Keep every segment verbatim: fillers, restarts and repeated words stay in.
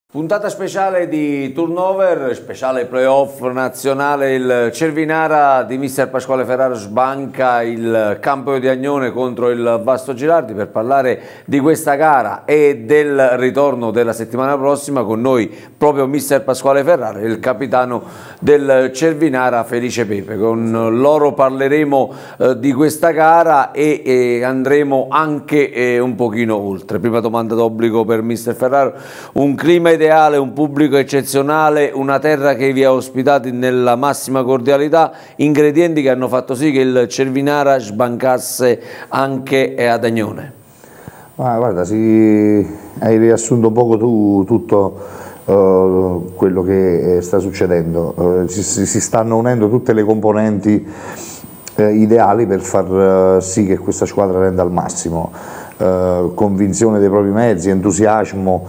Puntata speciale di turnover, speciale playoff nazionale. Il Cervinara di mister Pasquale Ferraro sbanca il campo di Agnone contro il Vasto Girardi. Per parlare di questa gara e del ritorno della settimana prossima con noi proprio mister Pasquale Ferraro e il capitano del Cervinara Felice Pepe. Con loro parleremo eh, di questa gara e, e andremo anche eh, un pochino oltre. Prima domanda d'obbligo per mister Ferraro: un clima ideale, un pubblico eccezionale, una terra che vi ha ospitati nella massima cordialità, ingredienti che hanno fatto sì che il Cervinara sbancasse anche ad Agnone. Ah, guarda, sì, hai riassunto poco tu tutto uh, quello che sta succedendo. Uh, si, si stanno unendo tutte le componenti uh, ideali per far uh, sì che questa squadra renda al massimo. Uh, convinzione dei propri mezzi, entusiasmo,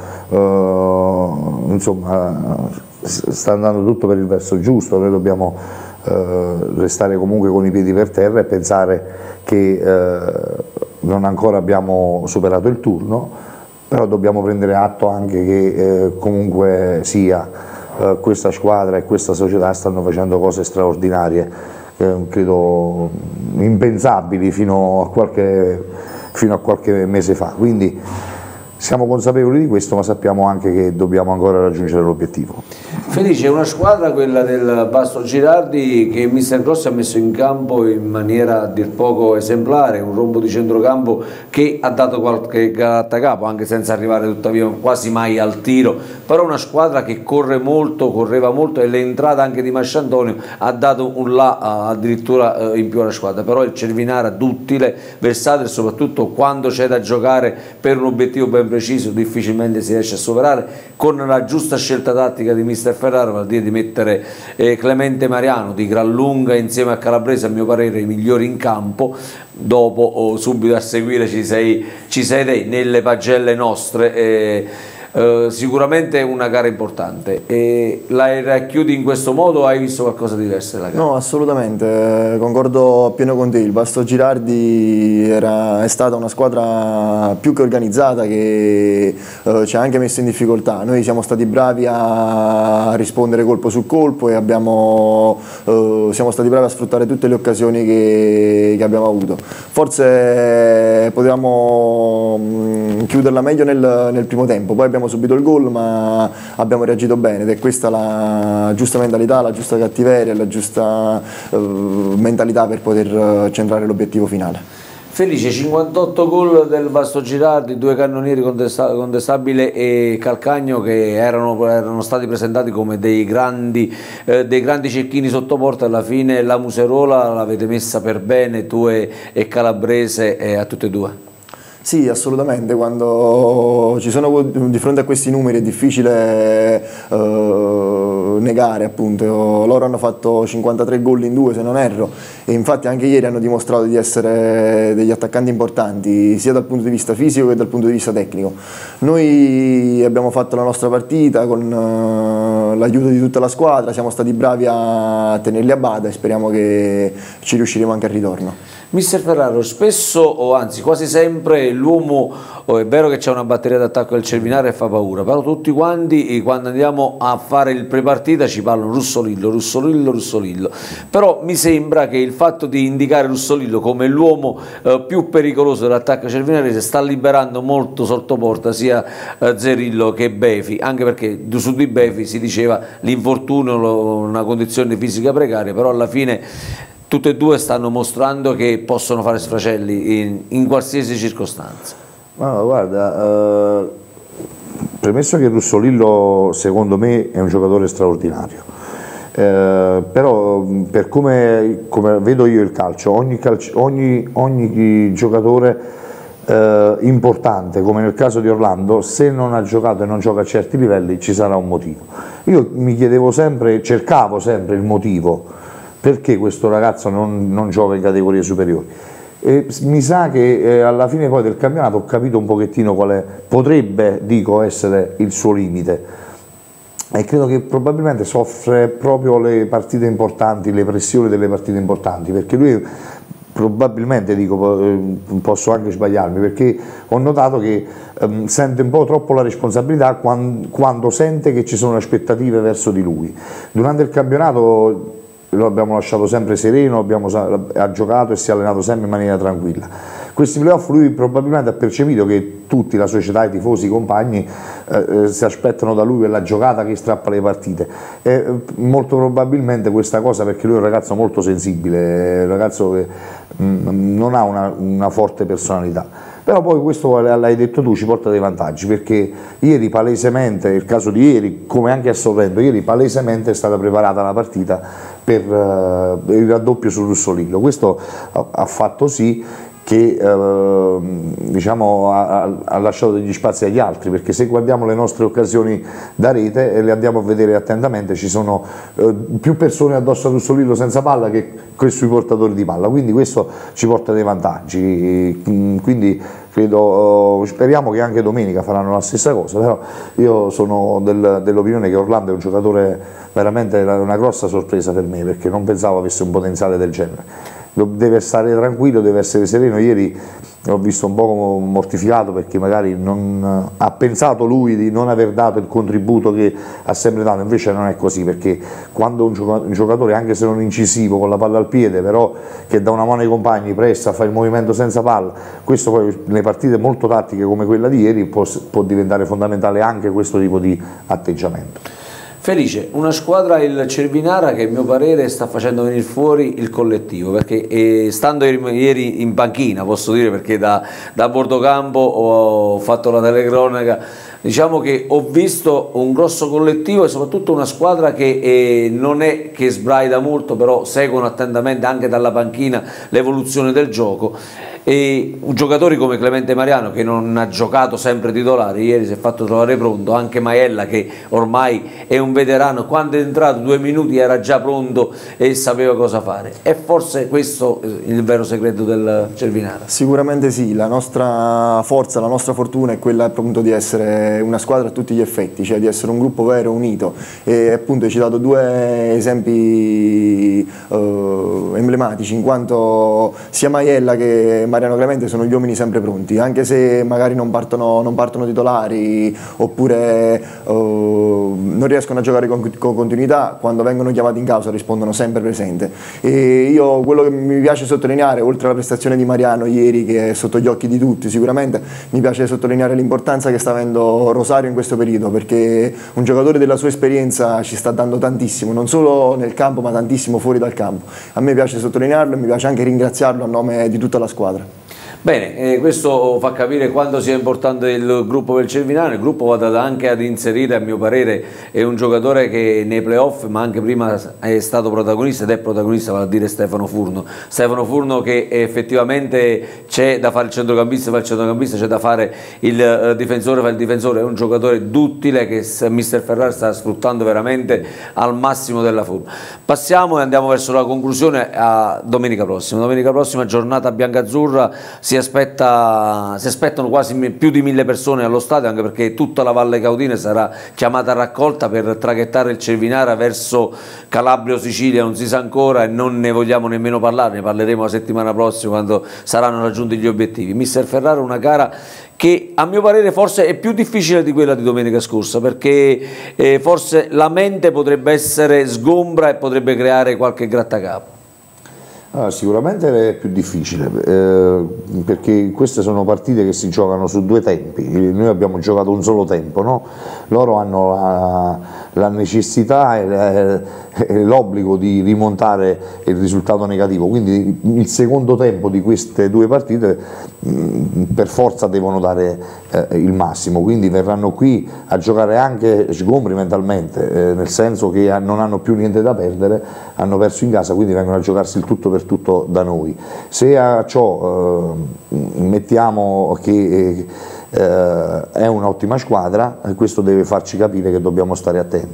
uh, insomma sta andando tutto per il verso giusto. Noi dobbiamo uh, restare comunque con i piedi per terra e pensare che uh, non ancora abbiamo superato il turno, però dobbiamo prendere atto anche che uh, comunque sia uh, questa squadra e questa società stanno facendo cose straordinarie, eh, credo impensabili fino a qualche fino a qualche mese fa, quindi siamo consapevoli di questo, ma sappiamo anche che dobbiamo ancora raggiungere l'obiettivo. Felice, è una squadra, quella del Vasto Girardi, che mister Grossi ha messo in campo in maniera a dir poco esemplare, un rombo di centrocampo che ha dato qualche grattacapo, anche senza arrivare tuttavia quasi mai al tiro, però una squadra che corre molto, correva molto, e l'entrata anche di Masciantonio ha dato un là addirittura in più alla squadra. Però il Cervinara duttile, versatile, soprattutto quando c'è da giocare per un obiettivo ben preciso difficilmente si riesce a superare, con la giusta scelta tattica di mister Ferraro, vale a dire di mettere eh, Clemente Mariano di gran lunga insieme a Calabrese, a mio parere i migliori in campo. Dopo oh, subito a seguire ci sei, ci sei dei nelle pagelle nostre. eh, Uh, sicuramente una gara importante. E la racchiudi in questo modo o hai visto qualcosa di diverso della gara? No, assolutamente, concordo appieno con te. Il Vasto Girardi era, è stata una squadra più che organizzata, che uh, ci ha anche messo in difficoltà. Noi siamo stati bravi a rispondere colpo su colpo e abbiamo, uh, siamo stati bravi a sfruttare tutte le occasioni che, che abbiamo avuto. Forse potevamo um, chiuderla meglio nel, nel primo tempo, poi abbiamo subito il gol, ma abbiamo reagito bene, ed è questa la giusta mentalità, la giusta cattiveria, la giusta uh, mentalità per poter centrare l'obiettivo finale. Felice, cinquantotto gol del Vasto Girardi, due cannonieri Contestabile e Calcagno che erano, erano stati presentati come dei grandi, eh, dei grandi cecchini sotto porta. Alla fine la Muserola l'avete messa per bene, tu e, e Calabrese, eh, a tutte e due. Sì, assolutamente, quando ci sono di fronte a questi numeri è difficile uh, negare, appunto. Loro hanno fatto cinquantatré gol in due, se non erro, e infatti anche ieri hanno dimostrato di essere degli attaccanti importanti sia dal punto di vista fisico che dal punto di vista tecnico. Noi abbiamo fatto la nostra partita con uh, l'aiuto di tutta la squadra, siamo stati bravi a tenerli a bada e speriamo che ci riusciremo anche al ritorno. mister Ferraro, spesso o anzi quasi sempre l'uomo, oh, è vero che c'è una batteria d'attacco del Cervinara e fa paura, però tutti quanti quando andiamo a fare il prepartita ci parlano Russolillo, Russolillo, Russolillo, però mi sembra che il fatto di indicare Russolillo come l'uomo eh, più pericoloso dell'attacco cervinarese sta liberando molto sotto porta sia eh, Zerillo che Befi, anche perché su di Befi si diceva l'infortunio, una condizione fisica precaria, però alla fine tutte e due stanno mostrando che possono fare sfracelli in, in qualsiasi circostanza. No, guarda, eh, premesso che Russolillo secondo me è un giocatore straordinario, eh, però per come, come vedo io il calcio, ogni, calcio, ogni, ogni giocatore eh, importante, come nel caso di Orlando, se non ha giocato e non gioca a certi livelli ci sarà un motivo. Io mi chiedevo sempre, cercavo sempre il motivo perché questo ragazzo non, non gioca in categorie superiori. E mi sa che eh, alla fine poi del campionato ho capito un pochettino quale potrebbe, dico, essere il suo limite, e credo che probabilmente soffre proprio le partite importanti, le pressioni delle partite importanti, perché lui probabilmente dico, posso anche sbagliarmi, perché ho notato che um, sente un po' troppo la responsabilità quando, quando sente che ci sono aspettative verso di lui. Durante il campionato lo abbiamo lasciato sempre sereno, abbiamo, ha giocato e si è allenato sempre in maniera tranquilla. Questi playoff lui probabilmente ha percepito che tutti, la società, i tifosi, i compagni eh, si aspettano da lui quella giocata che strappa le partite, e molto probabilmente questa cosa, perché lui è un ragazzo molto sensibile, un ragazzo che mh, non ha una, una forte personalità. Però poi questo, l'hai detto tu, ci porta dei vantaggi, perché ieri palesemente, il caso di ieri, come anche a Sorrento, ieri palesemente è stata preparata la partita per uh, il raddoppio su Russolillo. Questo ha, ha fatto sì che eh, diciamo, ha, ha lasciato degli spazi agli altri, perché se guardiamo le nostre occasioni da rete e le andiamo a vedere attentamente, ci sono eh, più persone addosso a Russolillo senza palla che, che sui portatori di palla, quindi questo ci porta dei vantaggi, quindi credo, speriamo che anche domenica faranno la stessa cosa, però io sono del, dell'opinione che Orlando è un giocatore veramente una grossa sorpresa per me, perché non pensavo avesse un potenziale del genere. Deve stare tranquillo, deve essere sereno. Ieri l'ho visto un po' mortificato, perché magari non, ha pensato lui di non aver dato il contributo che ha sempre dato, invece non è così, perché quando un giocatore, anche se non incisivo, con la palla al piede, però che da una mano ai compagni pressa, fa il movimento senza palla, questo poi nelle partite molto tattiche come quella di ieri può, può diventare fondamentale anche questo tipo di atteggiamento. Felice, una squadra, il Cervinara, che a mio parere sta facendo venire fuori il collettivo, perché eh, stando ieri in panchina, posso dire, perché da, da Bordocampo ho fatto la telecronaca, diciamo che ho visto un grosso collettivo e soprattutto una squadra che eh, non è che sbraida molto, però seguono attentamente anche dalla panchina l'evoluzione del gioco. E giocatori come Clemente Mariano, che non ha giocato sempre titolare, ieri si è fatto trovare pronto, anche Maiella, che ormai è un veterano, quando è entrato due minuti era già pronto e sapeva cosa fare, e forse questo è il vero segreto del Cervinara. Sicuramente sì, la nostra forza, la nostra fortuna è quella appunto di essere una squadra a tutti gli effetti, cioè di essere un gruppo vero, unito, e appunto hai citato due esempi eh, emblematici, in quanto sia Maiella che Mariano Clemente sono gli uomini sempre pronti, anche se magari non partono, non partono titolari, oppure uh, non riescono a giocare con, con continuità, quando vengono chiamati in causa rispondono sempre presente. E io quello che mi piace sottolineare, oltre alla prestazione di Mariano ieri, che è sotto gli occhi di tutti sicuramente, mi piace sottolineare l'importanza che sta avendo Rosario in questo periodo, perché un giocatore della sua esperienza ci sta dando tantissimo, non solo nel campo ma tantissimo fuori dal campo. A me piace sottolinearlo e mi piace anche ringraziarlo a nome di tutta la squadra. Bene, eh, questo fa capire quanto sia importante il gruppo del Cervinara. Il gruppo va anche ad inserire, a mio parere, è un giocatore che nei playoff, ma anche prima, è stato protagonista ed è protagonista, vale a dire Stefano Furno. Stefano Furno, che effettivamente c'è da fare il centrocampista, fa il centrocampista, c'è da fare il eh, difensore, fa il difensore, è un giocatore duttile che mister Ferrari sta sfruttando veramente al massimo della forma. Passiamo e andiamo verso la conclusione a domenica prossima. Domenica prossima, giornata biancazzurra. Si, aspetta, si aspettano quasi più di mille persone allo stadio, anche perché tutta la Valle Caudine sarà chiamata a raccolta per traghettare il Cervinara verso Calabria o Sicilia, non si sa ancora e non ne vogliamo nemmeno parlare, ne parleremo la settimana prossima quando saranno raggiunti gli obiettivi. mister Ferrari, una gara che a mio parere forse è più difficile di quella di domenica scorsa, perché eh, forse la mente potrebbe essere sgombra e potrebbe creare qualche grattacapo. Ah, sicuramente è più difficile, eh, perché queste sono partite che si giocano su due tempi. Noi abbiamo giocato un solo tempo, no? Loro hanno la, la necessità e, e l'obbligo di rimontare il risultato negativo, quindi il secondo tempo di queste due partite mh, per forza devono dare eh, il massimo, quindi verranno qui a giocare anche sgombri mentalmente, eh, nel senso che non hanno più niente da perdere, hanno perso in casa, quindi vengono a giocarsi il tutto per tutto da noi. Se a ciò eh, mettiamo che eh, è un'ottima squadra, questo deve farci capire che dobbiamo stare attenti.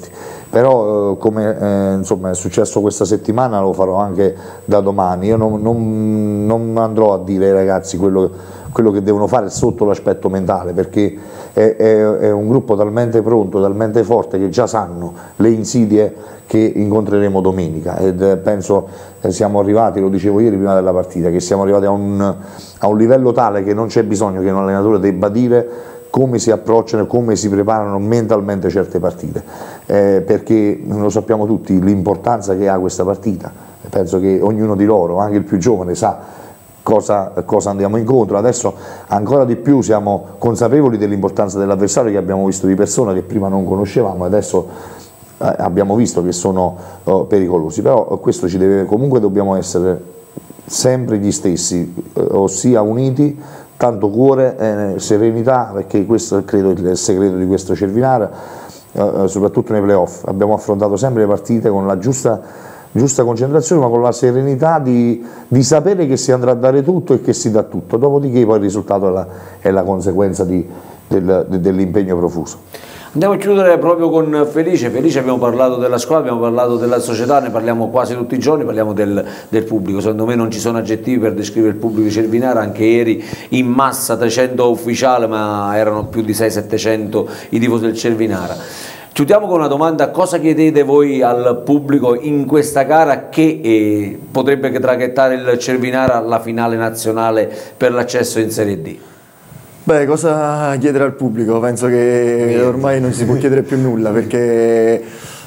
però eh, come eh, insomma, è successo questa settimana lo farò anche da domani. Io non, non, non andrò a dire ai ragazzi quello, quello che devono fare sotto l'aspetto mentale, perché è, è, è un gruppo talmente pronto, talmente forte, che già sanno le insidie che incontreremo domenica, ed eh, penso eh, siamo arrivati, lo dicevo ieri prima della partita, che siamo arrivati a un, a un livello tale che non c'è bisogno che un allenatore debba dire come si approcciano e come si preparano mentalmente certe partite, eh, perché lo sappiamo tutti l'importanza che ha questa partita. Penso che ognuno di loro, anche il più giovane, sa cosa, cosa andiamo incontro. Adesso ancora di più siamo consapevoli dell'importanza dell'avversario, che abbiamo visto di persona, che prima non conoscevamo, e adesso eh, abbiamo visto che sono oh, pericolosi, però questo ci deve, comunque dobbiamo essere sempre gli stessi, eh, ossia uniti, tanto cuore e serenità, perché questo è credo il segreto di questo Cervinara, eh, soprattutto nei playoff. Abbiamo affrontato sempre le partite con la giusta, giusta concentrazione, ma con la serenità di, di sapere che si andrà a dare tutto e che si dà tutto, dopodiché poi il risultato è la, è la conseguenza di, del, dell'impegno profuso. Andiamo a chiudere proprio con Felice. Felice, abbiamo parlato della squadra, abbiamo parlato della società, ne parliamo quasi tutti i giorni, parliamo del, del pubblico. Secondo me non ci sono aggettivi per descrivere il pubblico di Cervinara, anche ieri in massa trecento ufficiali, ma erano più di seicento settecento i tifosi del Cervinara. Chiudiamo con una domanda: cosa chiedete voi al pubblico in questa gara che eh, potrebbe traghettare il Cervinara alla finale nazionale per l'accesso in Serie D? Beh, cosa chiedere al pubblico? Penso che ormai non si può chiedere più nulla, perché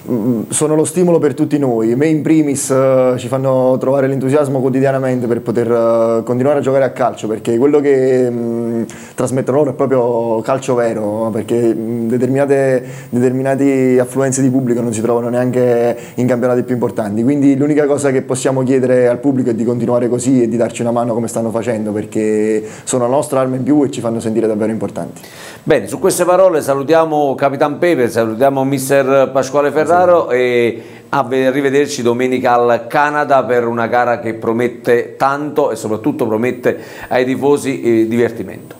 sono lo stimolo per tutti noi. Me in primis uh, ci fanno trovare l'entusiasmo quotidianamente per poter uh, continuare a giocare a calcio, perché quello che um, trasmettono loro è proprio calcio vero, perché um, determinate, determinati affluenze di pubblico non si trovano neanche in campionati più importanti, quindi l'unica cosa che possiamo chiedere al pubblico è di continuare così e di darci una mano come stanno facendo, perché sono la nostra arma in più e ci fanno sentire davvero importanti. Bene, su queste parole salutiamo Capitan Pepe, salutiamo mister Pasquale Ferraro e a rivederci domenica al Canada per una gara che promette tanto e soprattutto promette ai tifosi divertimento.